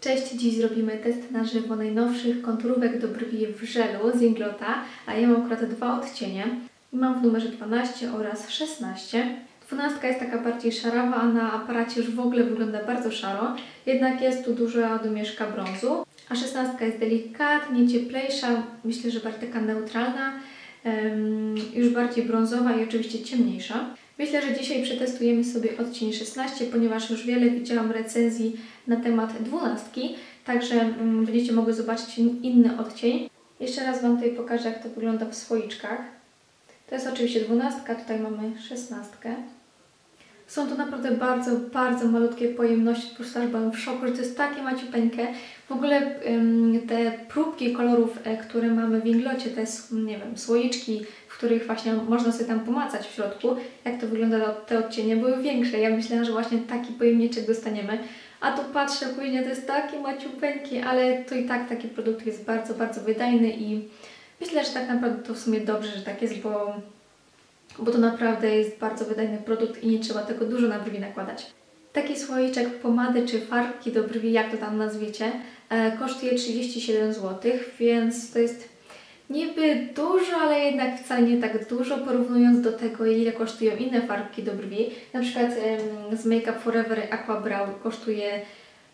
Cześć, dziś zrobimy test na żywo najnowszych konturówek do brwi w żelu z Inglota, a ja mam akurat dwa odcienie. Mam w numerze 12 oraz 16. 12 jest taka bardziej szarawa, a na aparacie już w ogóle wygląda bardzo szaro, jednak jest tu duża domieszka brązu, a 16 jest delikatnie cieplejsza, myślę, że bardziej taka neutralna, już bardziej brązowa i oczywiście ciemniejsza. Myślę, że dzisiaj przetestujemy sobie odcień 16, ponieważ już wiele widziałam recenzji na temat 12, także będziecie mogli zobaczyć inny odcień. Jeszcze raz Wam tutaj pokażę, jak to wygląda w słoiczkach. To jest oczywiście 12, tutaj mamy 16. Są to naprawdę bardzo malutkie pojemności, po prostu aż byłam w szoku, że to jest takie maciupeńkie. W ogóle te próbki kolorów, które mamy w Inglocie, te, nie wiem, słoiczki, w których właśnie można sobie tam pomacać w środku, jak to wygląda te odcienie, były większe. Ja myślałam, że właśnie taki pojemniczek dostaniemy, a tu patrzę później, to jest takie maciupeńkie, ale to i tak taki produkt jest bardzo wydajny i myślę, że tak naprawdę to w sumie dobrze, że tak jest, bo to naprawdę jest bardzo wydajny produkt i nie trzeba tego dużo na brwi nakładać. Taki słoiczek pomady czy farbki do brwi, jak to tam nazwiecie, kosztuje 37 zł, więc to jest niby dużo, ale jednak wcale nie tak dużo, porównując do tego, ile kosztują inne farbki do brwi. Na przykład z Make Up For Ever Aqua Brow kosztuje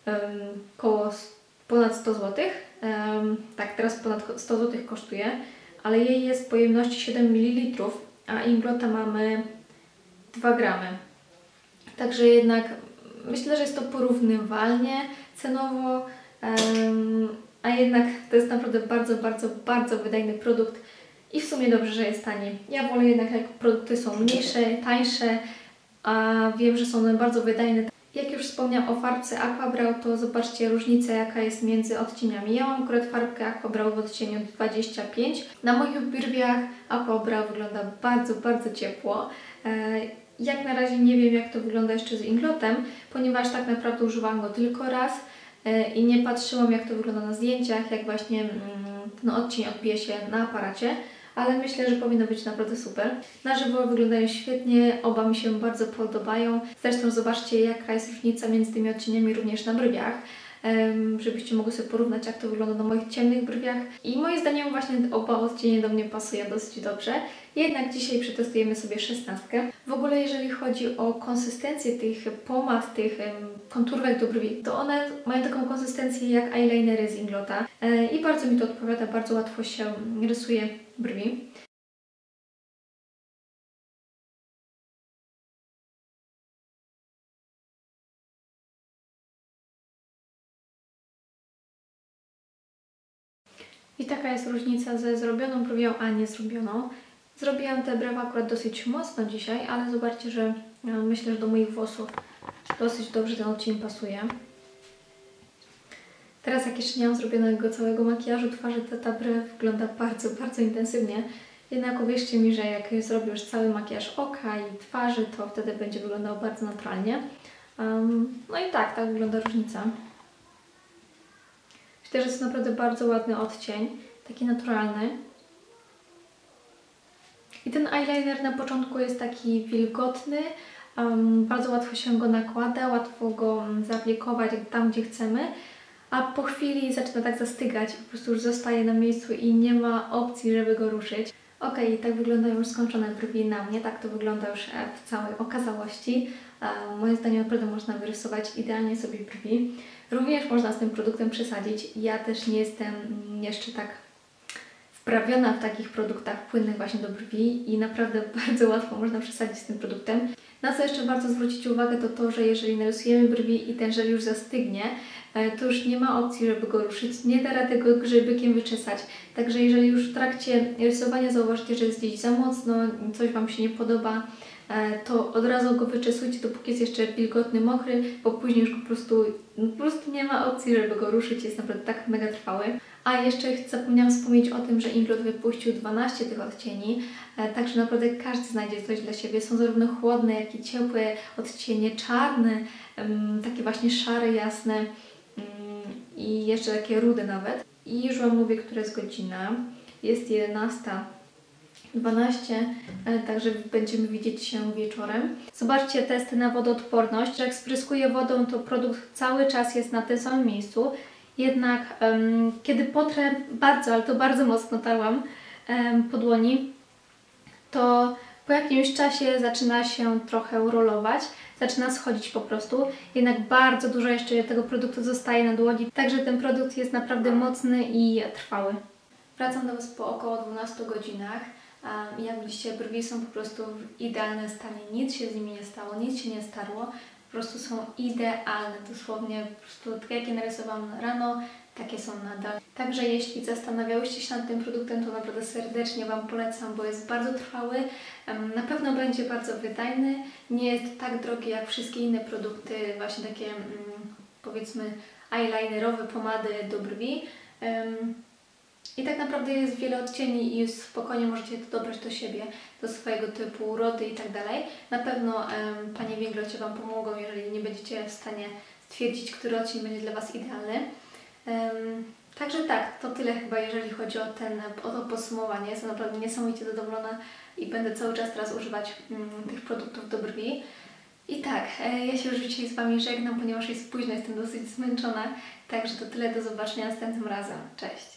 ponad 100 zł. Tak, teraz ponad 100 zł kosztuje, ale jej jest pojemności 7 ml, a Inglota mamy 2 gramy. Także jednak myślę, że jest to porównywalnie cenowo, a jednak to jest naprawdę bardzo wydajny produkt i w sumie dobrze, że jest tani. Ja wolę jednak, jak produkty są mniejsze, tańsze, a wiem, że są one bardzo wydajne. Jak już wspomniałam o farbce Aqua Brow, to zobaczcie różnicę, jaka jest między odcieniami. Ja mam akurat farbkę Aqua Brow w odcieniu 25. Na moich brwiach Aqua Brow wygląda bardzo ciepło. Jak na razie nie wiem, jak to wygląda jeszcze z Inglotem, ponieważ tak naprawdę używałam go tylko raz i nie patrzyłam, jak to wygląda na zdjęciach, jak właśnie ten odcień odbije się na aparacie, ale myślę, że powinno być naprawdę super. Na żywo wyglądają świetnie, oba mi się bardzo podobają. Zresztą zobaczcie, jaka jest różnica między tymi odcieniami również na brwiach, żebyście mogli sobie porównać, jak to wygląda na moich ciemnych brwiach. I moim zdaniem właśnie oba odcienie do mnie pasują dosyć dobrze. Jednak dzisiaj przetestujemy sobie 16. W ogóle jeżeli chodzi o konsystencję tych pomad, tych konturówek do brwi, to one mają taką konsystencję jak eyelinery z Inglota i bardzo mi to odpowiada, bardzo łatwo się rysuje brwi. I taka jest różnica ze zrobioną brwią, a nie zrobioną. Zrobiłam te brawa akurat dosyć mocno dzisiaj, ale zobaczcie, że myślę, że do moich włosów dosyć dobrze ten odcień pasuje. Teraz jak jeszcze nie mam zrobionego całego makijażu twarzy, to ta brew wygląda bardzo intensywnie. Jednak uwierzcie mi, że jak zrobię już cały makijaż oka i twarzy, to wtedy będzie wyglądał bardzo naturalnie. No i tak wygląda różnica. Myślę, że jest to naprawdę bardzo ładny odcień, taki naturalny. I ten eyeliner na początku jest taki wilgotny, bardzo łatwo się go nakłada, łatwo go zaaplikować tam, gdzie chcemy, a po chwili zaczyna tak zastygać, po prostu już zostaje na miejscu i nie ma opcji, żeby go ruszyć. Ok, tak wyglądają już skończone brwi na mnie, tak to wygląda już w całej okazałości. Moim zdaniem naprawdę można wyrysować idealnie sobie brwi. Również można z tym produktem przesadzić. Ja też nie jestem jeszcze tak wprawiona w takich produktach płynnych właśnie do brwi i naprawdę bardzo łatwo można przesadzić z tym produktem. Na co jeszcze warto zwrócić uwagę, to to, że jeżeli narysujemy brwi i ten żel już zastygnie, to już nie ma opcji, żeby go ruszyć, nie da rady tego grzybykiem wyczesać. Także jeżeli już w trakcie rysowania zauważycie, że jest gdzieś za mocno, coś Wam się nie podoba, to od razu go wyczesujcie, dopóki jest jeszcze wilgotny, mokry, bo później już po prostu nie ma opcji, żeby go ruszyć, jest naprawdę tak mega trwały. A jeszcze zapomniałam wspomnieć o tym, że Inglot wypuścił 12 tych odcieni, także naprawdę każdy znajdzie coś dla siebie. Są zarówno chłodne, jak i ciepłe odcienie, czarne, takie właśnie szare, jasne i jeszcze takie rude nawet. I już Wam mówię, która jest godzina. Jest 11:00. 12, także będziemy widzieć się wieczorem. Zobaczcie testy na wodoodporność. Jak spryskuję wodą, to produkt cały czas jest na tym samym miejscu. Jednak kiedy potrę bardzo, ale to bardzo mocno tarłam po dłoni, to po jakimś czasie zaczyna się trochę rolować, zaczyna schodzić po prostu. Jednak bardzo dużo jeszcze tego produktu zostaje na dłoni, także ten produkt jest naprawdę mocny i trwały. Wracam do Was po około 12 godzinach. Jak widzicie, brwi są po prostu w idealnym stanie. Nic się z nimi nie stało, nic się nie starło. Po prostu są idealne, dosłownie po prostu tak jak je narysowałam rano, takie są nadal. Także jeśli zastanawiałyście się nad tym produktem, to naprawdę serdecznie Wam polecam, bo jest bardzo trwały, na pewno będzie bardzo wydajny, nie jest tak drogi jak wszystkie inne produkty, właśnie takie powiedzmy eyelinerowe, pomady do brwi. I tak naprawdę jest wiele odcieni i spokojnie możecie to dobrać do siebie, do swojego typu urody i tak dalej. Na pewno Panie w Inglocie Wam pomogą, jeżeli nie będziecie w stanie stwierdzić, który odcień będzie dla Was idealny. Także tak, to tyle chyba, jeżeli chodzi o to podsumowanie. Jestem naprawdę niesamowicie zadowolona i będę cały czas teraz używać tych produktów do brwi. I tak, ja się już dzisiaj z Wami żegnam, ponieważ jest późno, jestem dosyć zmęczona. Także to tyle, do zobaczenia następnym razem. Cześć!